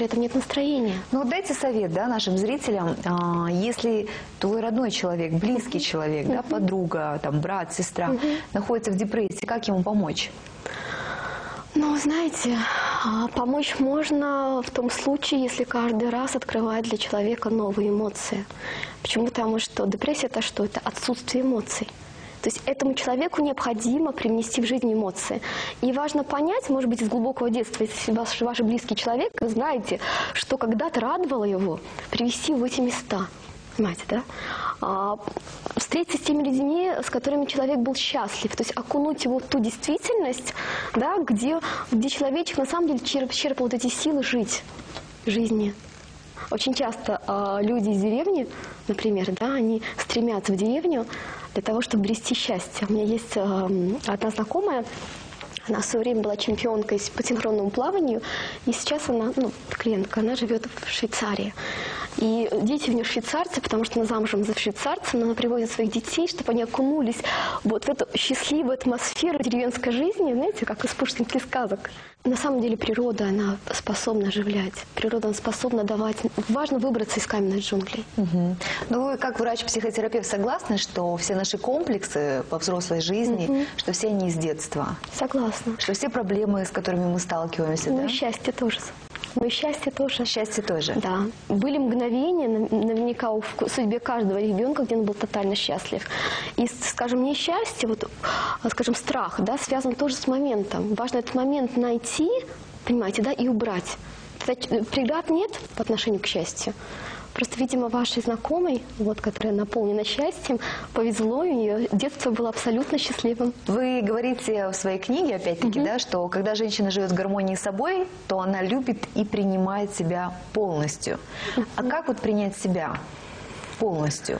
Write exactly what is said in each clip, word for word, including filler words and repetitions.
при этом нет настроения. Ну вот дайте совет, да, нашим зрителям, а, если твой родной человек, близкий человек, да, подруга, там, брат, сестра, находится в депрессии, как ему помочь? Ну, знаете, помочь можно в том случае, если каждый раз открывать для человека новые эмоции. Почему? Потому что депрессия – это что? Это отсутствие эмоций. То есть этому человеку необходимо привнести в жизнь эмоции. И важно понять, может быть, из глубокого детства, если ваш, ваш близкий человек, вы знаете, что когда-то радовало его, привести в эти места. Понимаете, да? А, встретиться с теми людьми, с которыми человек был счастлив. То есть окунуть его в ту действительность, да, где, где человечек на самом деле черп, черпал вот эти силы жить в жизни. Очень часто а, люди из деревни, например, да, они стремятся в деревню для того, чтобы обрести счастье. У меня есть а, одна знакомая, она в свое время была чемпионкой по синхронному плаванию, и сейчас она, ну, клиентка, она живет в Швейцарии. И дети у нее швейцарцы, потому что она замужем за швейцарцем, но она приводит своих детей, чтобы они окунулись вот в эту счастливую атмосферу деревенской жизни, знаете, как из пушкинских сказок. На самом деле природа, она способна оживлять, природа она способна давать. Важно выбраться из каменных джунглей. Угу. Ну вы, как врач-психотерапевт, согласны, что все наши комплексы по взрослой жизни, угу. что все они из детства? Согласна. Что все проблемы, с которыми мы сталкиваемся, ну, да? И счастье тоже. Ну и счастье тоже. Счастье тоже. Да. Были мгновения, наверняка в судьбе каждого ребенка, где он был тотально счастлив. И, скажем, несчастье, вот, скажем, страх, да, связан тоже с моментом. Важно этот момент найти, понимаете, да, и убрать. Тогда преград нет по отношению к счастью. Просто, видимо, вашей знакомой, вот, которая наполнена счастьем, повезло, и ее детство было абсолютно счастливым. Вы говорите в своей книге, опять-таки, угу. да, что когда женщина живет в гармонии с собой, то она любит и принимает себя полностью. Угу. А как вот принять себя полностью?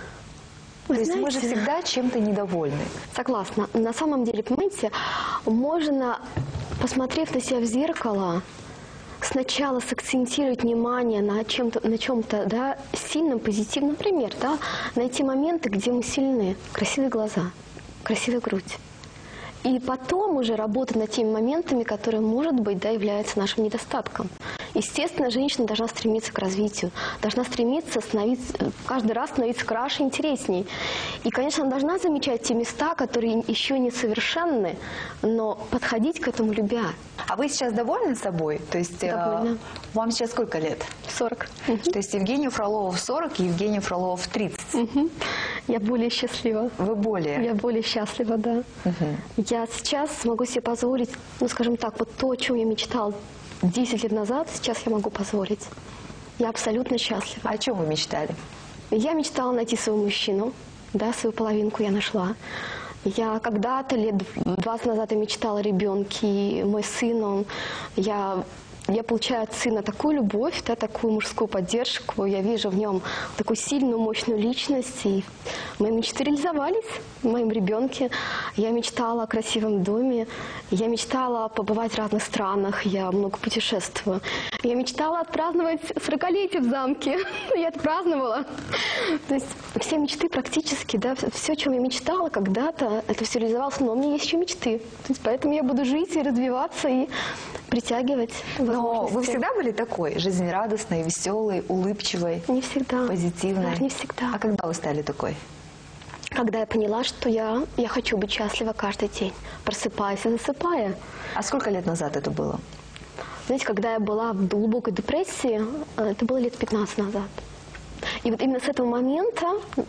Вы то знаете, есть мы же всегда чем-то недовольны. Согласна. На самом деле, понимаете, можно, посмотрев на себя в зеркало, сначала сакцентировать внимание на чем-то, на чем-то, да, сильном, позитивном, например, да, найти моменты, где мы сильны, красивые глаза, красивая грудь. И потом уже работать над теми моментами, которые, может быть, да, являются нашим недостатком. Естественно, женщина должна стремиться к развитию, должна стремиться становиться, каждый раз становиться краше, интересней. И, конечно, она должна замечать те места, которые еще не совершенны, но подходить к этому любя. А вы сейчас довольны собой? То есть Довольна. Вам сейчас сколько лет? сорок. То есть Евгению Фролову в сорок и Евгению Фролову в тридцать. Угу. Я более счастлива. Вы более? Я более счастлива, да. Угу. Я сейчас могу себе позволить, ну, скажем так, вот то, о чем я мечтала десять лет назад, сейчас я могу позволить. Я абсолютно счастлива. А о чем вы мечтали? Я мечтала найти своего мужчину, да, свою половинку я нашла. Я когда-то, лет двадцать назад, я мечтала о ребенке, и мой сын, он, я... Я получаю от сына такую любовь, да, такую мужскую поддержку. Я вижу в нем такую сильную, мощную личность. И мои мечты реализовались в моем ребенке. Я мечтала о красивом доме. Я мечтала побывать в разных странах. Я много путешествую. Я мечтала отпраздновать сорокалетие в замке. Я отпраздновала. То есть все мечты практически, да, все, о чем я мечтала когда-то, это все реализовалось. Но у меня есть еще мечты. То есть поэтому я буду жить и развиваться, и притягивать. Но вы всегда были такой, жизнерадостной, веселой, улыбчивой? Не всегда. Позитивной? Да, не всегда. А когда вы стали такой? Когда я поняла, что я, я хочу быть счастлива каждый день, просыпаясь и засыпая. А сколько лет назад это было? Знаете, когда я была в глубокой депрессии, это было лет пятнадцать назад. И вот именно с этого момента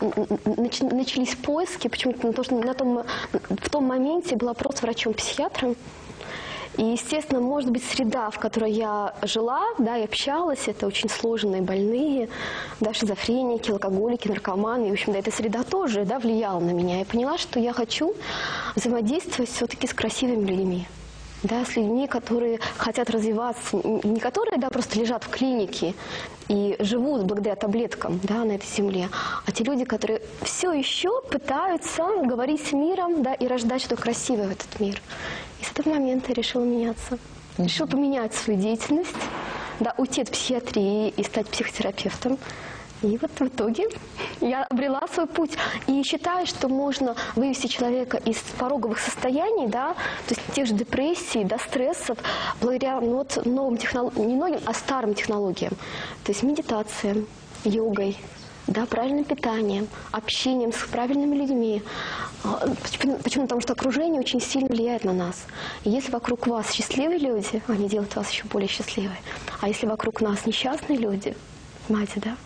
начались поиски, почему-то на то, что на том, в том моменте я была просто врачом-психиатром. И, естественно, может быть, среда, в которой я жила, да, и общалась, это очень сложные больные, да, шизофреники, алкоголики, наркоманы. И, в общем, да, эта среда тоже, да, влияла на меня. Я поняла, что я хочу взаимодействовать все-таки с красивыми людьми. Да, с людьми, которые хотят развиваться, не которые, да, просто лежат в клинике и живут благодаря таблеткам, да, на этой земле, а те люди, которые все еще пытаются говорить с миром, да, и рождать что-то красивое в этот мир. И с этого момента я решила меняться. Решила поменять свою деятельность, да, уйти от психиатрии и стать психотерапевтом. И вот в итоге я обрела свой путь. И считаю, что можно вывести человека из пороговых состояний, да, то есть тех же депрессий, да, стрессов, благодаря ну, вот, новым технологиям, не новым, а старым технологиям. То есть медитацией, йогой, да, правильным питанием, общением с правильными людьми. Почему? Почему? Потому что окружение очень сильно влияет на нас. И если вокруг вас счастливые люди, они делают вас еще более счастливой. А если вокруг нас несчастные люди, понимаете, да?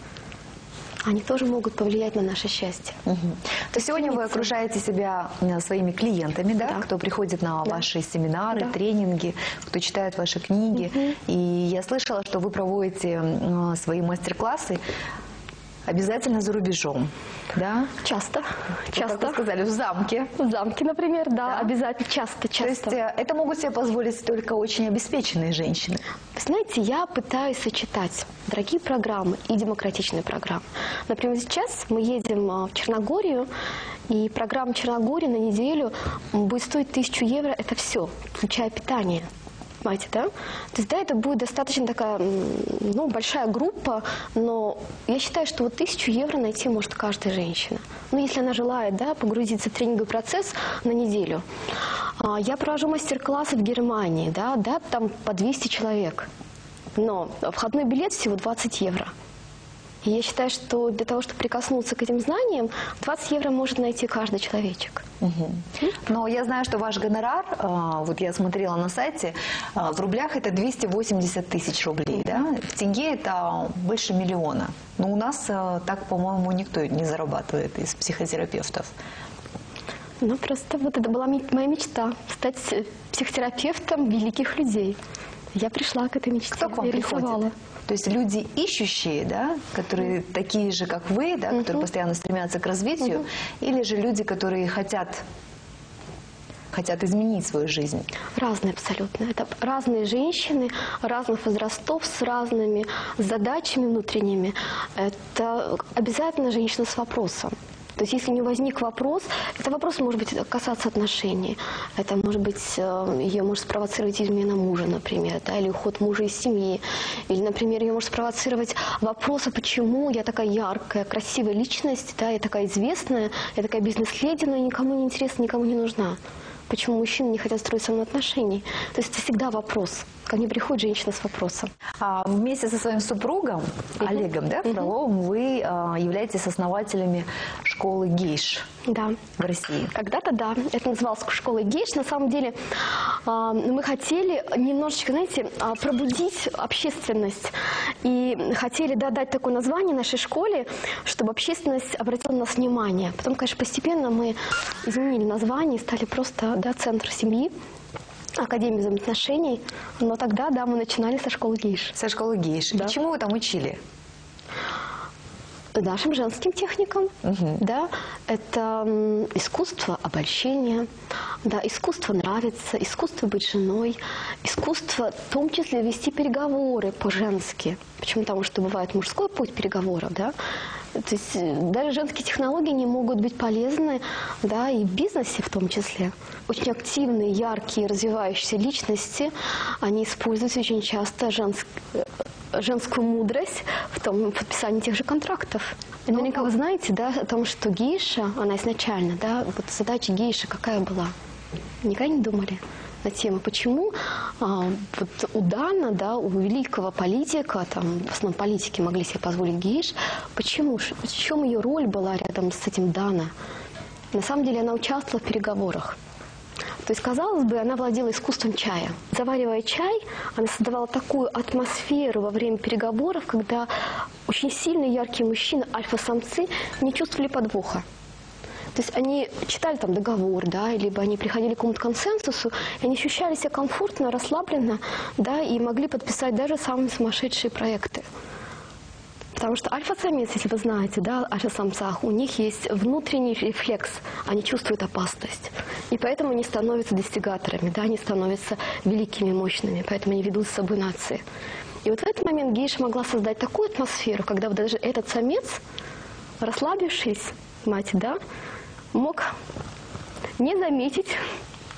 Они тоже могут повлиять на наше счастье. Угу. То есть сегодня вы окружаете себя своими клиентами, да, да. кто приходит на да. ваши семинары, да. тренинги, кто читает ваши книги. Угу. И я слышала, что вы проводите свои мастер-классы обязательно за рубежом, да? Часто, вот, часто. Как вы сказали, в замке. В замке, например, да, да. обязательно, часто, часто. То есть это могут себе позволить только очень обеспеченные женщины? Знаете, я пытаюсь сочетать дорогие программы и демократичные программы. Например, сейчас мы едем в Черногорию, и программа Черногории на неделю будет стоить тысячу евро, это все, включая питание. Понимаете, да? То есть, да, это будет достаточно такая, ну, большая группа, но я считаю, что вот тысячу евро найти может каждая женщина. Ну, если она желает, да, погрузиться в тренинговый процесс на неделю. Я провожу мастер-классы в Германии, да, да, там по двести человек, но входной билет всего двадцать евро. И я считаю, что для того, чтобы прикоснуться к этим знаниям, двадцать евро может найти каждый человечек. Угу. Но я знаю, что ваш гонорар, вот я смотрела на сайте, в рублях это двести восемьдесят тысяч рублей, да? В тенге это больше миллиона. Но у нас так, по-моему, никто не зарабатывает из психотерапевтов. Ну, просто вот это была моя мечта – стать психотерапевтом великих людей. Я пришла к этой мечте. Кто к вам приходит? То есть люди ищущие, да, которые mm. такие же, как вы, да, mm-hmm. которые постоянно стремятся к развитию, mm-hmm. или же люди, которые хотят, хотят изменить свою жизнь? Разные абсолютно. Это разные женщины, разных возрастов, с разными задачами внутренними. Это обязательно женщина с вопросом. То есть, если не возник вопрос, это вопрос может быть касаться отношений. Это может быть, ее может спровоцировать измена мужа, например, да, или уход мужа из семьи. Или, например, ее может спровоцировать вопрос, а почему я такая яркая, красивая личность, да, я такая известная, я такая бизнес-леди, но никому не интересна, никому не нужна. Почему мужчины не хотят строить со мной отношений? То есть это всегда вопрос. Ко мне приходит женщина с вопросом. А вместе со своим супругом, uh-huh. Олегом, да, Фроловым, uh-huh. вы а, являетесь основателями школы гейш да. в России. Когда-то, да. Это называлось школой гейш. На самом деле а, мы хотели немножечко, знаете, пробудить общественность. И хотели да, дать такое название нашей школе, чтобы общественность обратила на нас внимание. Потом, конечно, постепенно мы изменили название и стали просто да, центр семьи. Академию взаимоотношений, но тогда, да, мы начинали со школы гейш. Со школы гейш. Да. И чему вы там учили? Нашим женским техникам, угу. да, это искусство обольщения, да, искусство нравиться, искусство быть женой, искусство в том числе вести переговоры по-женски. Почему? Потому что бывает мужской путь переговоров, да. То есть даже женские технологии не могут быть полезны, да, и в бизнесе в том числе. Очень активные, яркие, развивающиеся личности, они используют очень часто женск... женскую мудрость в том в подписании тех же контрактов. И наверняка вы знаете, да, о том, что гейша, она изначально, да, вот задача гейши какая была? Никогда не думали на тему, почему а, вот у Дана, да, у великого политика, там, в основном политики могли себе позволить гейш, почему, в чем ее роль была рядом с этим Дана? На самом деле она участвовала в переговорах. То есть, казалось бы, она владела искусством чая. Заваривая чай, она создавала такую атмосферу во время переговоров, когда очень сильные яркие мужчины, альфа-самцы, не чувствовали подвоха. То есть они читали там договор, да, либо они приходили к какому-то консенсусу, и они ощущали себя комфортно, расслабленно, да, и могли подписать даже самые сумасшедшие проекты. Потому что альфа-самец, если вы знаете, да, альфа-самцах, у них есть внутренний рефлекс, они чувствуют опасность. И поэтому они становятся достигаторами, да, они становятся великими, мощными, поэтому они ведут с собой нации. И вот в этот момент гейша могла создать такую атмосферу, когда вот даже этот самец, расслабившись, мать, да, мог не заметить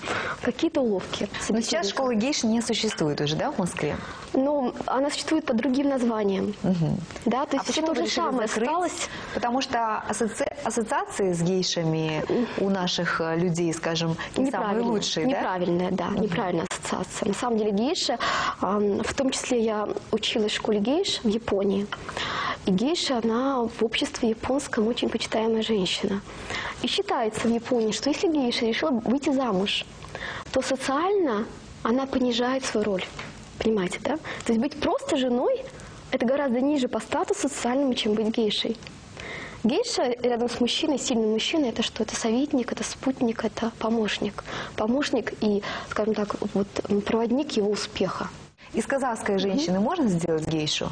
какие-то уловки. Но сейчас школы гейш не существует уже, да, в Москве? Ну, она существует под другим названием. Угу. Да, то А есть все почему то вы же решили самое закрыть? осталось. Потому что асоци... ассоциации с гейшами у наших э, людей, скажем, не самые Неправильная, лучшие, да? неправильная, да, неправильная ассоциация. На самом деле гейша, а, в том числе я училась в школе гейш в Японии. И гейша, она в обществе японском очень почитаемая женщина. И считается в Японии, что если гейша решила выйти замуж, то социально она понижает свою роль. Понимаете, да? То есть быть просто женой – это гораздо ниже по статусу социальному, чем быть гейшей. Гейша рядом с мужчиной, сильным мужчиной, это что? Это советник, это спутник, это помощник. Помощник и, скажем так, вот, проводник его успеха. Из казахской женщины mm-hmm. можно сделать гейшу?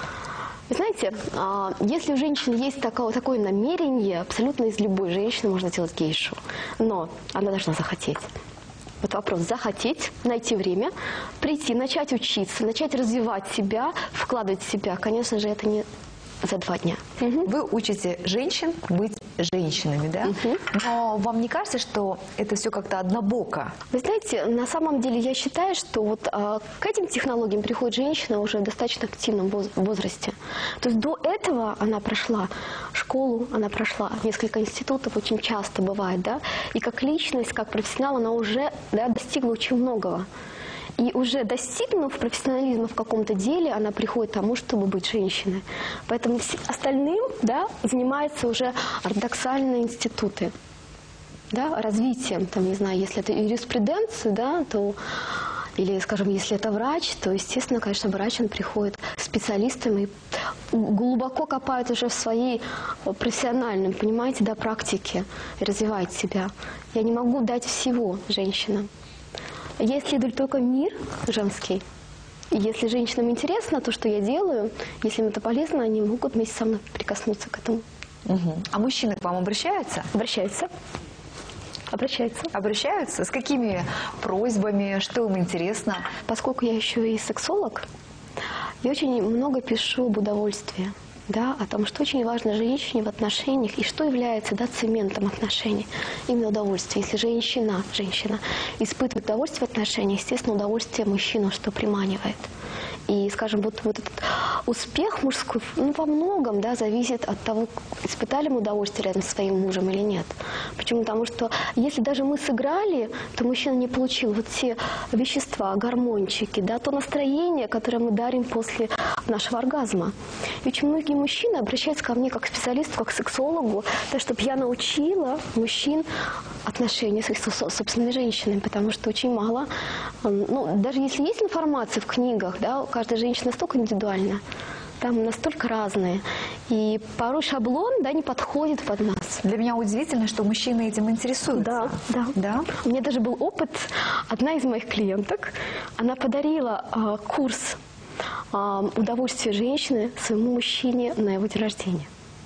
Вы знаете, если у женщины есть такое, такое намерение, абсолютно из любой женщины можно сделать гейшу. Но она должна захотеть. Вот вопрос захотеть, найти время, прийти, начать учиться, начать развивать себя, вкладывать в себя. Конечно же, это не за два дня. Угу. Вы учите женщин быть женщинами, да? Угу. Но вам не кажется, что это все как-то однобоко? Вы знаете, на самом деле я считаю, что вот а, к этим технологиям приходит женщина уже в достаточно активном воз- возрасте. То есть до этого она прошла школу, она прошла несколько институтов, очень часто бывает, да? И как личность, как профессионал, она уже, да, достигла очень многого. И уже достигнув профессионализма в каком-то деле, она приходит к тому, чтобы быть женщиной. Поэтому остальным, да, занимаются уже ортодоксальные институты, да, развитием, там, не знаю, если это юриспруденция, да, то, или, скажем, если это врач, то, естественно, конечно, врач, он приходит специалистом и глубоко копает уже в своей профессиональной, понимаете, да, практике и развивает себя. Я не могу дать всего женщинам. Я исследую только мир женский. И если женщинам интересно то, что я делаю, если им это полезно, они могут вместе со мной прикоснуться к этому. Угу. А мужчины к вам обращаются? Обращаются. Обращаются. Обращаются? С какими просьбами? Что им интересно? Поскольку я еще и сексолог, я очень много пишу об удовольствии. Да, о том, что очень важно женщине в отношениях и что является, да, цементом отношений. Именно удовольствие. Если женщина, женщина испытывает удовольствие в отношениях, естественно, удовольствие мужчину, что приманивает. И, скажем, вот, вот этот успех мужской, ну, во многом, да, зависит от того, испытали мы удовольствие рядом со своим мужем или нет. Почему? Потому что если даже мы сыграли, то мужчина не получил вот те вещества, гормончики, да, то настроение, которое мы дарим после нашего оргазма. И очень многие мужчины обращаются ко мне как к специалисту, как к сексологу, да, чтобы я научила мужчин отношения с их собственными женщинами, потому что очень мало, ну, даже если есть информация в книгах, да, каждая женщина настолько индивидуальна, там настолько разные. И порой шаблон, да, не подходит под нас. Для меня удивительно, что мужчины этим интересуются. Да, да. Да? У меня даже был опыт. Одна из моих клиенток, она подарила э, курс э, удовольствия женщины своему мужчине на его день рождения.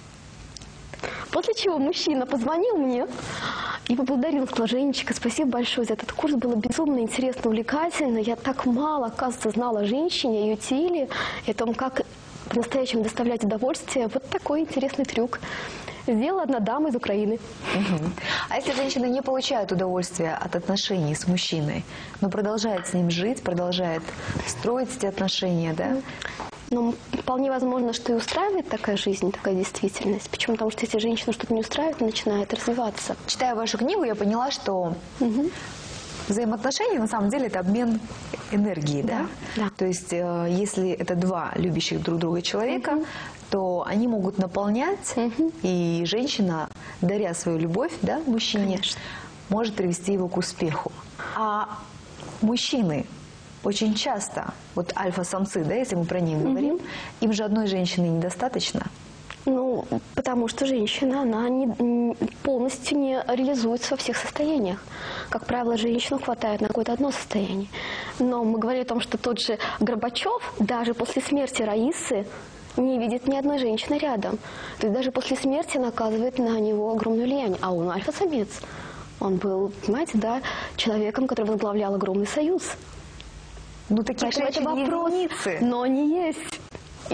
После чего мужчина позвонил мне и поблагодарил, сказал: Женечка, спасибо большое за этот курс, было безумно интересно, увлекательно. Я так мало, оказывается, знала о женщине, о ее теле, и о том, как по-настоящему доставлять удовольствие. Вот такой интересный трюк. Сделала одна дама из Украины. Угу. А если женщина не получает удовольствия от отношений с мужчиной, но продолжает с ним жить, продолжает строить эти отношения, да? Но вполне возможно, что и устраивает такая жизнь, такая действительность. Почему? Потому что если женщина что-то не устраивает, она начинает развиваться. Читая вашу книгу, я поняла, что Угу. взаимоотношения на самом деле это обмен энергией, да? Да, да. То есть, э, если это два любящих друг друга человека, угу. то они могут наполнять, угу. и женщина, даря свою любовь, да, мужчине, Конечно. может привести его к успеху. А мужчины очень часто, вот альфа-самцы, да, если мы про них угу. говорим, им же одной женщины недостаточно. Ну, потому что женщина, она не, полностью не реализуется во всех состояниях. Как правило, женщину хватает на какое-то одно состояние. Но мы говорили о том, что тот же Горбачев, даже после смерти Раисы, не видит ни одной женщины рядом. То есть даже после смерти она оказывает на него огромное влияние. А он альфа-самец. Он был, понимаете, да, человеком, который возглавлял огромный союз. Ну, такие Поэтому женщины это вопрос, единицы. но они есть. И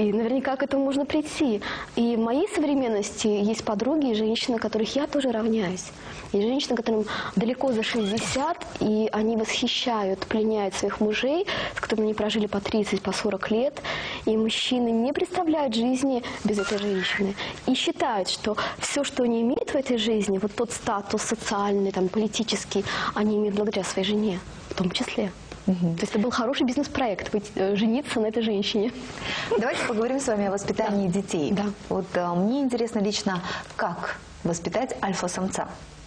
И наверняка к этому можно прийти. И в моей современности есть подруги и женщины, которых я тоже равняюсь. И женщины, которым далеко за шестьдесят, и они восхищают, пленяют своих мужей, с которыми они прожили по тридцать, по сорок лет. И мужчины не представляют жизни без этой женщины. И считают, что все, что они имеют в этой жизни, вот тот статус социальный, там, политический, они имеют благодаря своей жене в том числе. Угу. То есть это был хороший бизнес-проект, быть, жениться на этой женщине. Давайте поговорим с вами о воспитании да. детей. Да. Вот а, мне интересно лично, как воспитать альфа-самца?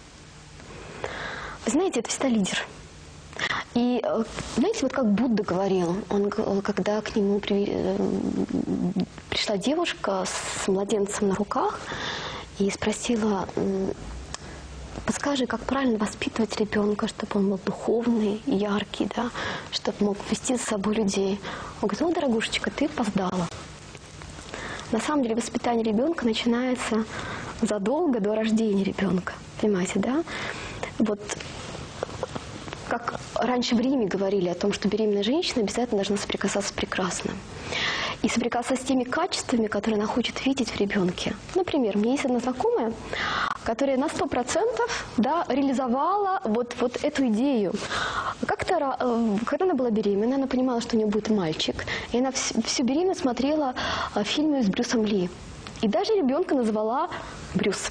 Вы знаете, это всегда лидер. И, знаете, вот как Будда говорил, он, когда к нему при, пришла девушка с младенцем на руках и спросила: подскажи, как правильно воспитывать ребенка, чтобы он был духовный, яркий, да, чтобы мог вести за собой людей. Он говорит: о, дорогушечка, ты опоздала. На самом деле воспитание ребенка начинается задолго до рождения ребенка. Понимаете, да? Вот как раньше в Риме говорили о том, что беременная женщина обязательно должна соприкасаться с прекрасным. И соприкасаться с теми качествами, которые она хочет видеть в ребенке. Например, у меня есть одна знакомая, которая на сто процентов да, реализовала вот, вот эту идею. Как-то, когда она была беременна, она понимала, что у нее будет мальчик, и она всю, всю беременность смотрела фильмы с Брюсом Ли. И даже ребенка назвала Брюс.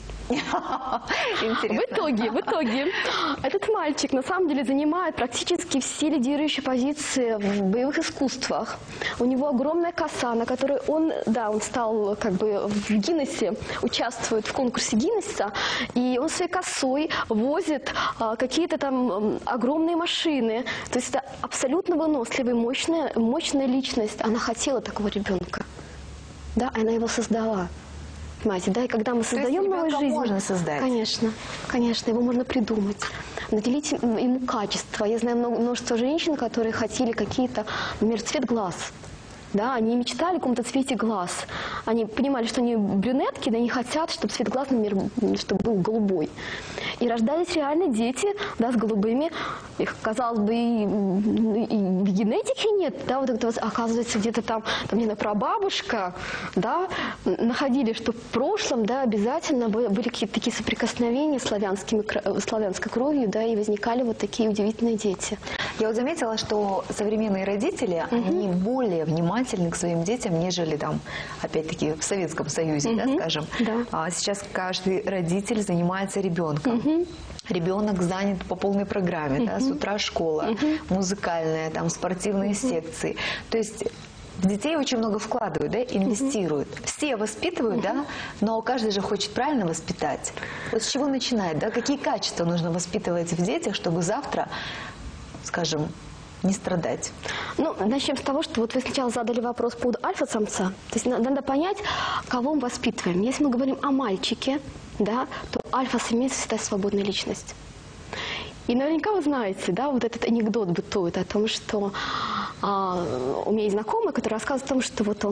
В итоге, в итоге, этот мальчик на самом деле занимает практически все лидирующие позиции в боевых искусствах. У него огромная коса, на которой он, да, он стал как бы в Гиннессе, участвует в конкурсе Гиннесса, и он своей косой возит а, какие-то там огромные машины. То есть это абсолютно выносливая, мощная, мощная личность. Она хотела такого ребенка. Да, она его создала. Понимаете, да, и когда мы создаем новую жизнь, можно создать. Конечно, конечно, его можно придумать, наделить ему качество. Я знаю множество женщин, которые хотели какие-то, например, цвет глаз. Да, они мечтали о каком-то цвете глаз. Они понимали, что они брюнетки, но они хотят, чтобы цвет глаз, например, чтобы был голубой. И рождались реально дети, да, с голубыми. Их, казалось бы, и, и в генетике нет, да, вот это вот, оказывается, где-то там, там, не знаю, прабабушка, да, находили, что в прошлом, да, обязательно были какие-то такие соприкосновения с славянскими, славянской кровью, да, и возникали вот такие удивительные дети. Я вот заметила, что современные родители, угу. они более внимательны к своим детям, нежели там, опять-таки, в Советском Союзе, угу. да, скажем. Да. А сейчас каждый родитель занимается ребенком. Угу. Ребенок занят по полной программе, угу. да, с утра школа, угу. музыкальная, там, спортивные угу. секции. То есть в детей очень много вкладывают, да, инвестируют. Угу. Все воспитывают, угу. да, но каждый же хочет правильно воспитать. Вот с чего начинать, да, какие качества нужно воспитывать в детях, чтобы завтра, скажем, не страдать? Ну, начнем с того, что вот вы сначала задали вопрос по поводу альфа-самца. То есть надо понять, кого мы воспитываем. Если мы говорим о мальчике, да, то альфа-самец всегда свободная личность. И наверняка вы знаете, да, вот этот анекдот бытует о том, что а, у меня есть знакомый, который рассказывает о том, что вот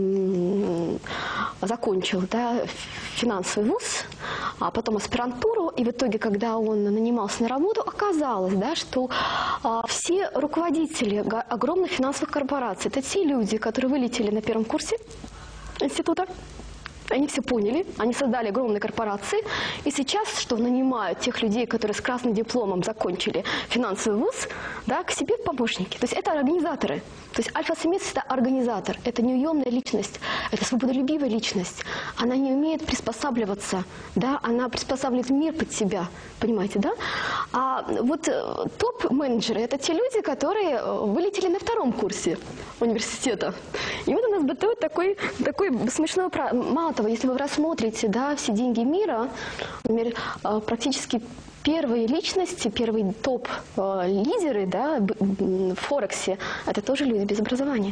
он а, закончил, да, финансовый вуз, а потом аспирантуру, и в итоге, когда он нанимался на работу, оказалось, да, что а, все руководители огромных финансовых корпораций, это те люди, которые вылетели на первом курсе института. Они все поняли, они создали огромные корпорации, и сейчас, что нанимают тех людей, которые с красным дипломом закончили финансовый вуз, да, к себе в помощники. То есть это организаторы. То есть альфа-самец – это организатор, это неуемная личность, это свободолюбивая личность. Она не умеет приспосабливаться, да, она приспосабливает мир под себя, понимаете, да? А вот топ-менеджеры – это те люди, которые вылетели на втором курсе университета. И вот у нас бытует такой, такой смешной правило. Мало того, если вы рассмотрите, да, все деньги мира, например, практически первые личности, первые топ-лидеры, да, в Форексе, это тоже люди без образования.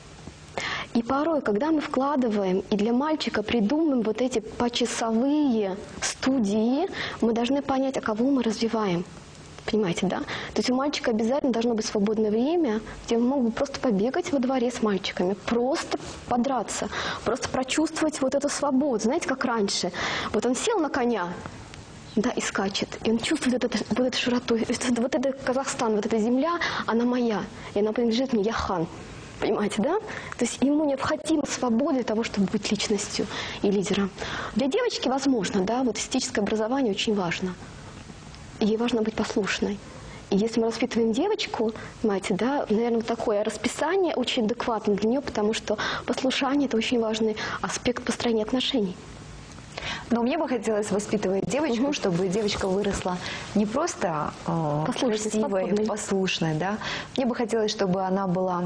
И порой, когда мы вкладываем и для мальчика придумываем вот эти почасовые студии, мы должны понять, а кого мы развиваем. Понимаете, да? То есть у мальчика обязательно должно быть свободное время, где он мог бы просто побегать во дворе с мальчиками, просто подраться, просто прочувствовать вот эту свободу. Знаете, как раньше. Вот он сел на коня, да, и скачет. И он чувствует вот, это, вот эту широту. Вот это Казахстан, вот эта земля, она моя. И она принадлежит мне, я хан. Понимаете, да? То есть ему необходима свобода для того, чтобы быть личностью и лидером. Для девочки, возможно, да, вот эстетическое образование очень важно. Ей важно быть послушной. И если мы воспитываем девочку, понимаете, да, наверное, такое расписание очень адекватно для нее, потому что послушание – это очень важный аспект построения отношений. Но мне бы хотелось воспитывать девочку, угу. чтобы девочка выросла не просто э, красивой, спокойной. послушной, да. Мне бы хотелось, чтобы она была...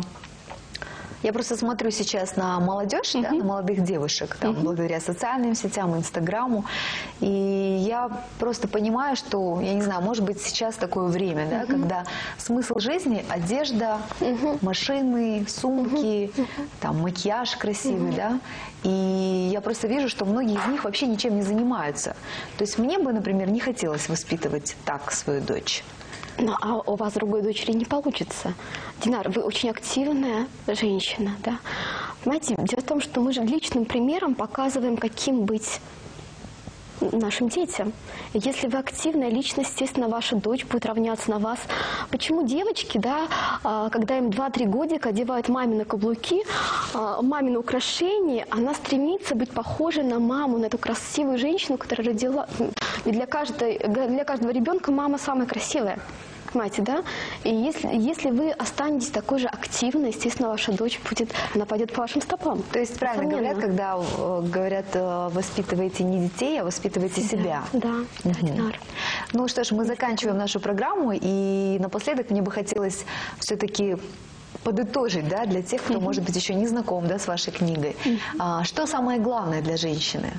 Я просто смотрю сейчас на молодежь, uh-huh. да, на молодых девушек, там, uh-huh. благодаря социальным сетям, Инстаграму, и я просто понимаю, что, я не знаю, может быть, сейчас такое время, да, uh-huh. когда смысл жизни – одежда, uh-huh. машины, сумки, uh-huh. там, макияж красивый, uh-huh. да, и я просто вижу, что многие из них вообще ничем не занимаются. То есть мне бы, например, не хотелось воспитывать так свою дочь. Ну, а у вас другой дочери не получится. Динар, вы очень активная женщина, да? Понимаете, дело в том, что мы же личным примером показываем, каким быть нашим детям. Если вы активная личность, естественно, ваша дочь будет равняться на вас. Почему девочки, да, когда им два-три годика, одевают мамины каблуки, мамины украшения, она стремится быть похожей на маму, на эту красивую женщину, которая родила. И для, каждой, для каждого ребенка мама самая красивая. Понимаете, да? И если, если вы останетесь такой же активной, естественно, ваша дочь будет, она пойдет по вашим стопам. То есть правильно говорят, когда э, говорят, э, воспитывайте не детей, а воспитывайте себя. Да, да. Угу. Ну что ж, мы заканчиваем нашу программу, и напоследок мне бы хотелось все-таки подытожить, да, для тех, кто, может быть, еще не знаком, да, с вашей книгой. А, что самое главное для женщины?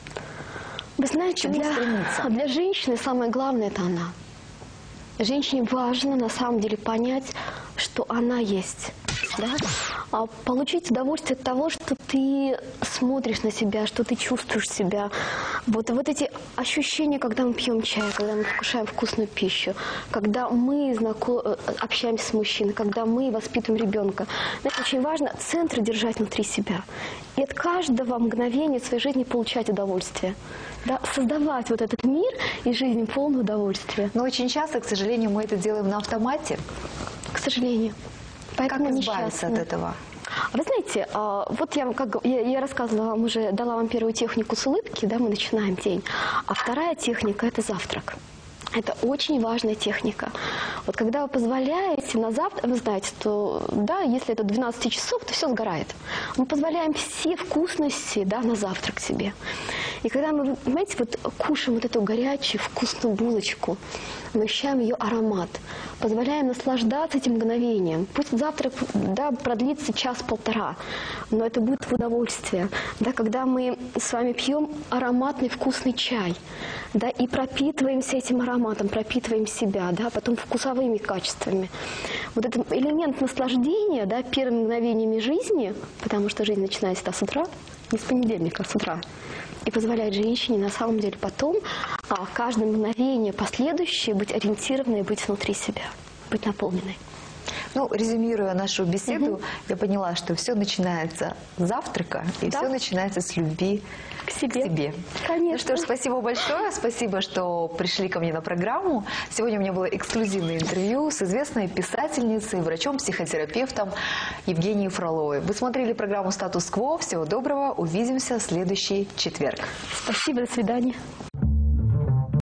Вы знаете, для, для женщины самое главное – это она. Женщине важно на самом деле понять, что она есть. Да? Получить удовольствие от того, что ты смотришь на себя, что ты чувствуешь себя. Вот, вот эти ощущения, когда мы пьем чай, когда мы вкушаем вкусную пищу, когда мы знаком... общаемся с мужчиной, когда мы воспитываем ребенка. Это очень важно центр держать внутри себя. И от каждого мгновения своей жизни получать удовольствие. Да? Создавать вот этот мир и жизнь полное удовольствие. Но очень часто, к сожалению, мы это делаем на автомате. К сожалению. Поэтому как избавиться от этого? Вы знаете, вот я, как я, я рассказывала вам уже, дала вам первую технику с улыбки, да, мы начинаем день. А вторая техника – это завтрак. Это очень важная техника. Вот когда вы позволяете на завтрак, вы знаете, что да, если это двенадцать часов, то все сгорает. Мы позволяем все вкусности, да, на завтрак себе. И когда мы, понимаете, вот кушаем вот эту горячую вкусную булочку, мы ощущаем ее аромат, позволяем наслаждаться этим мгновением. Пусть завтрак, да, продлится час-полтора, но это будет в удовольствие. Да, когда мы с вами пьем ароматный вкусный чай, да, и пропитываемся этим ароматом, пропитываем себя, да, потом вкусовыми качествами. Вот этот элемент наслаждения, да, первыми мгновениями жизни, потому что жизнь начинается с утра, не с понедельника, а с утра, и позволяет женщине на самом деле потом а, каждое мгновение последующее быть ориентированной, быть внутри себя, быть наполненной. Ну, резюмируя нашу беседу, угу. я поняла, что все начинается с завтрака, и да. все начинается с любви к себе. К себе. Конечно. Ну что ж, спасибо большое, спасибо, что пришли ко мне на программу. Сегодня у меня было эксклюзивное интервью с известной писательницей, врачом-психотерапевтом Евгенией Фроловой. Вы смотрели программу «Статус-кво». Всего доброго, увидимся в следующий четверг. Спасибо, до свидания.